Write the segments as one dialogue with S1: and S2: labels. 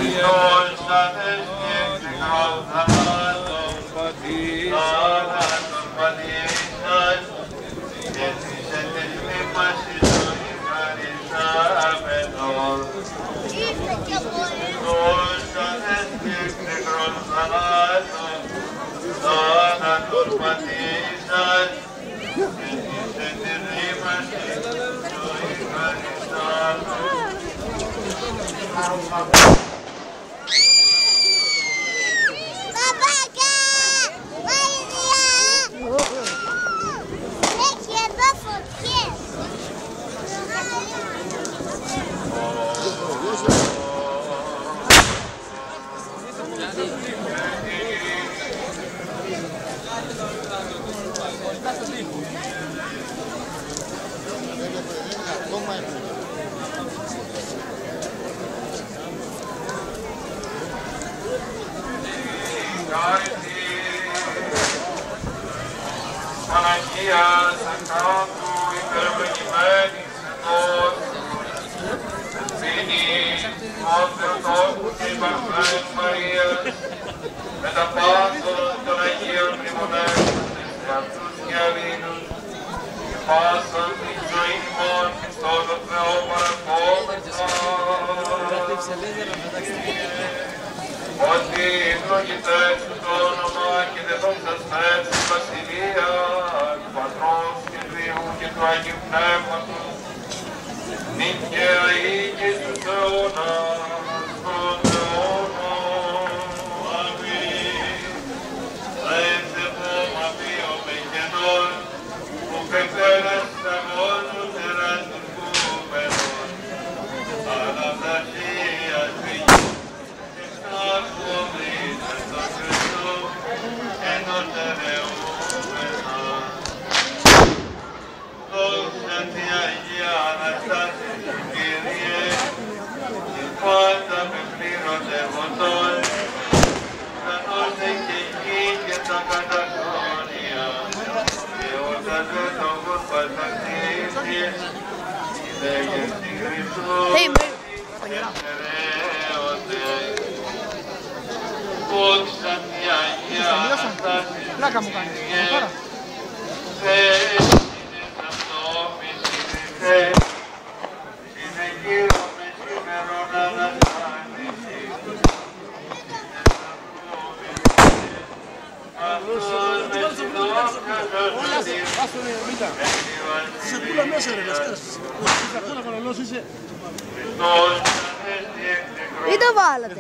S1: Παναγίας Ακράτου υπερμενημένης ενός ευθύνη ως Θεοτόκου και Υπαρθρέας Μαρίας με τα πάσων των Αγίων Μνημονεύσεων σε αυτούς και αλλήλους και πάσαν την ζωή ημών Χριστόν τον Θεό παρακόμεθα ότι ευλογητές του το όνομα και δεδόξαστες τη Βασιλεία του Πατρός και του Υιού και του Αγίου Πνεύματος νίκαια ή και στους αιώνας των αιώνων. Αμήν. Λέτε πόμα βίο με γενών που πεπέρας αγώνους εράστους κούμενων αλλά δαχείας βηγής Ακόμητες τον Χριστό ενός ερεούμενα. Δόξα τη Αγία Αναστάση του Κύριε και πάντα πεπλήρωνε βοτών ουρανός και γη και τα καταχρόνια και όταν δεν τον κοσπαταξίζεις λέγες τη Χριστός και στερέονται. Δόξα τη Αγία Αναστάση του Κύριε Θεές είναι αυτόμης Χριστέ συνεχείρομαι σήμερον αναστάνηση αυτός με
S2: Σεκούλα μέσα ρε λασκάς. Σεκούλα κανονός είσαι.
S3: Ή το βάλατε.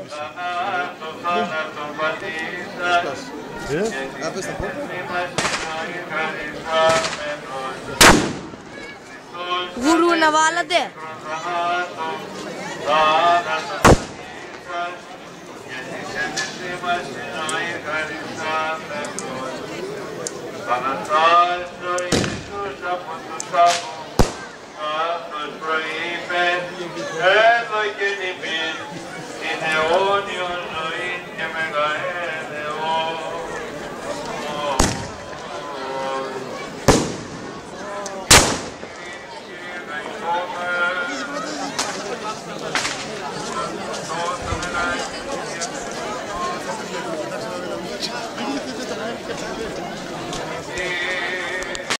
S2: Άπες τα πόρτα.
S3: Γουρού να βάλατε.
S1: Παναστά